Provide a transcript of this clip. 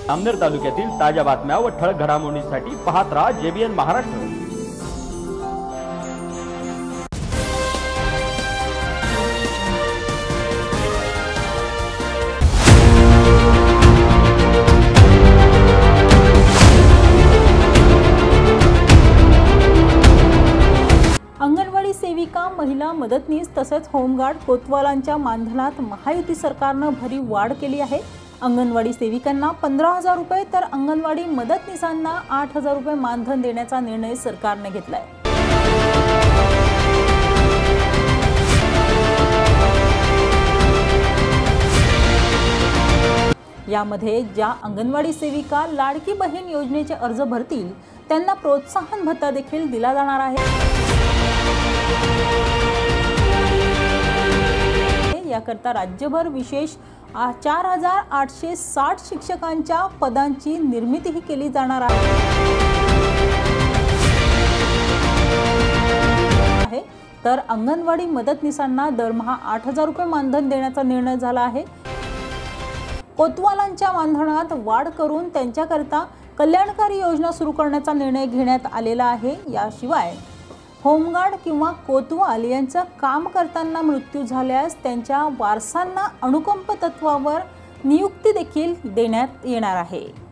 जामनेर तालुक्यातील ताज्या बातम्या व ठळक घडामोडींसाठी पाहत राहा JBN महाराष्ट्र। अंगणवाडी सेविका, महिला मदतनीस तसेच होमगार्ड कोतवालांच्या मानधनात महायुती सरकारने भरीव वाढ केली आहे। अंगणवाडी सेविकांना 15,000 रुपये तर अंगणवाडी मदतनीसांना 8,000 रुपये मानधन देण्याचा निर्णय सरकारने घेतला आहे। यामध्ये ज्या अंगणवाडी सेविका लाडकी बहीण योजनेचे अर्ज भरतील त्यांना प्रोत्साहन भत्ता देखील दिला जाणार आहे। याकरता राज्यभर विशेष 4,860 शिक्षकांच्या पदांची निर्मितीही केली जाणार आहे। तर अंगणवाडी मदतनीसांना दरमहा 8,000 रुपये मानधन देण्याचा निर्णय झाला आहे। कोतवालांच्या मानधनात वाढ करून त्यांच्याकरता कल्याणकारी योजना सुरू करण्याचा निर्णय घेण्यात आलेला आहे। याशिवाय होमगार्ड किंवा कोतवाल यांचं काम करताना मृत्यू झाल्यास त्यांच्या वारसांना अनुकंप तत्वावर नियुक्ती देखील देण्यात येणार आहे।